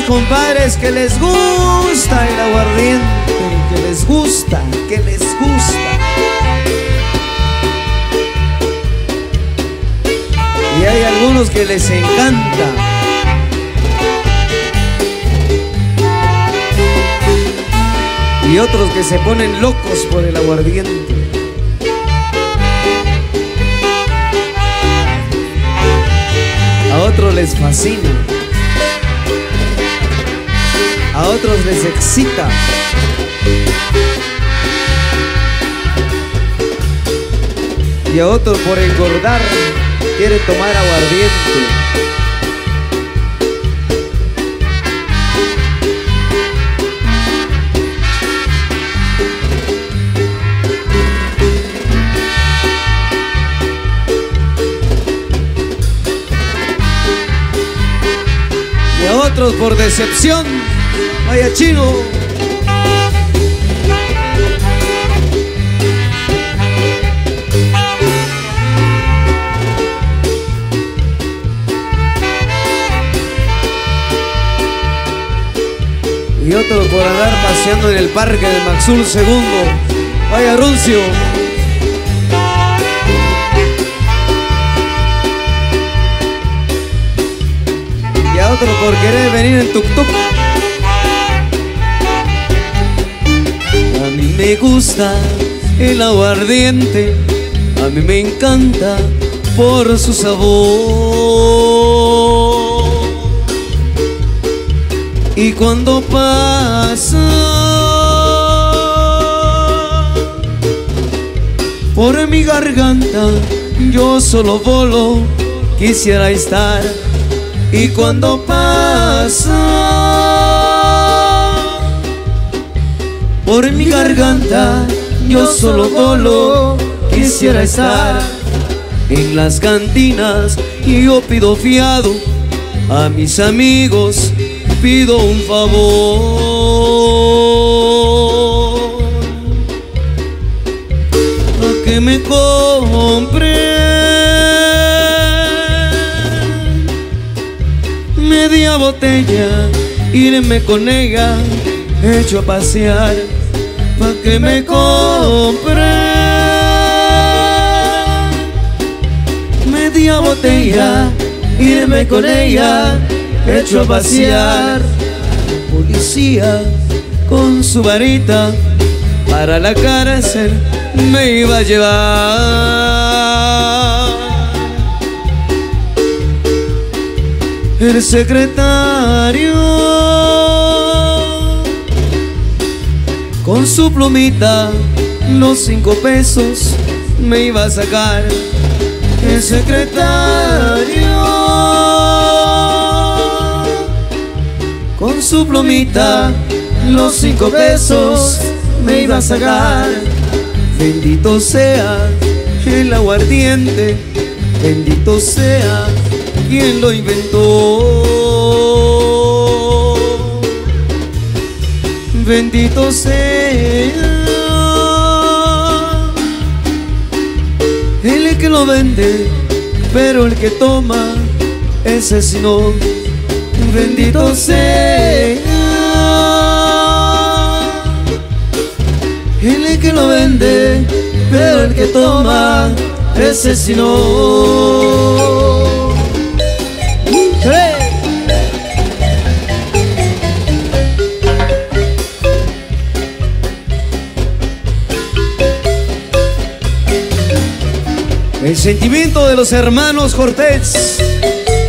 compadres que les gusta el aguardiente, que les gusta, que les gusta. Y hay algunos que les encanta. Y otros que se ponen locos por el aguardiente. A otros les fascina. A otros les excita. Y a otros por engordar quieren tomar aguardiente. Y a otros por decepción. Vaya chino. Y otro por andar paseando en el parque de Maxul II. Vaya runcio. Y a otro por querer venir en tuk-tuk. A mí me gusta el aguardiente, a mí me encanta por su sabor. Y cuando pasa por mi garganta, yo solo volo, quisiera estar. Y cuando pasa por mi garganta, yo solo volo, quisiera estar. En las cantinas yo pido fiado, a mis amigos pido un favor, a que me compren media botella, irme con ella, hecho a pasear, pa' que me compren media botella, irme con ella, hecho a pasear. Policía con su varita para la cárcel me iba a llevar. El secretario con su plumita los 5 pesos me iba a sacar. El secretario con su plumita los 5 pesos me iba a sacar. Bendito sea el aguardiente, bendito sea quien lo inventó. Bendito sea el que lo vende, pero el que toma, ese sí no. Bendito sea el que lo vende, pero el que toma, ese sí no. El sentimiento de los hermanos Cortés.